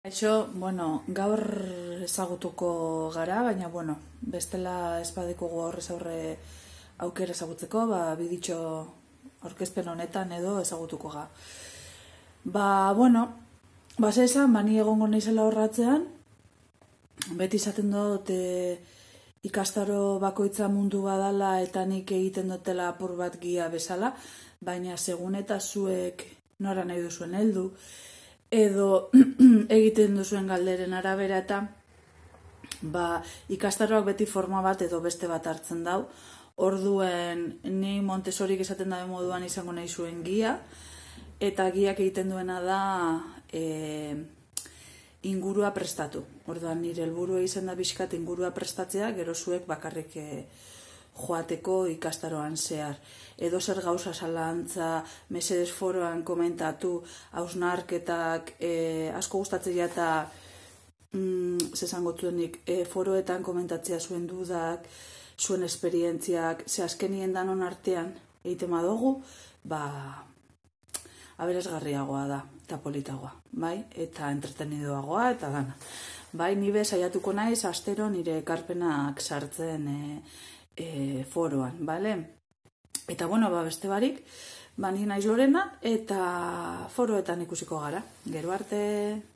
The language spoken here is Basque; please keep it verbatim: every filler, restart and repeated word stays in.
Kaixo, bueno, gaur ezagutuko gara, baina, bueno, bestela espadikugu aurrez aurre aukera ezagutzeko, ba, biditxo aurkezpen honetan edo ezagutuko ga. Ba, bueno, base esan, bani egongo naizela horratzean, beti izaten dut e, ikastaro bakoitza mundu badala eta nik egiten dutela apur bat gia bezala, baina segun eta zuek nora nahi duzuen heldu, edo egiten duzuen galderen arabera eta ba, ikastaroak beti forma bat edo beste bat hartzen dau. Orduen ni Montessorik esaten dabe moduan izango nahi zuen gia, eta giak egiten duena da e, ingurua prestatu. Orduan nire helburua izan da bizkat ingurua prestatzea, gero zuek bakarrik e, joateko ikastaroan zehar. Edo zer gauza zalantza, mesedes foroan komentatu, hausnarketak, e, asko gustatzea eta mm, zezangotzuenik, e, foroetan komentatzea zuen dudak, zuen esperientziak, ze azkenien danon artean egiten badugu, ba, aberasgarriagoa da, eta politagoa, bai? Eta entretenidoagoa, eta dana. Bai, nibe saiatuko naiz, astero nire ekarpenak sartzen e, e, foroan, bale? Eta, bueno, ba, beste barik, ba, ni naiz Lorena, eta foroetan ikusiko gara. Gero arte...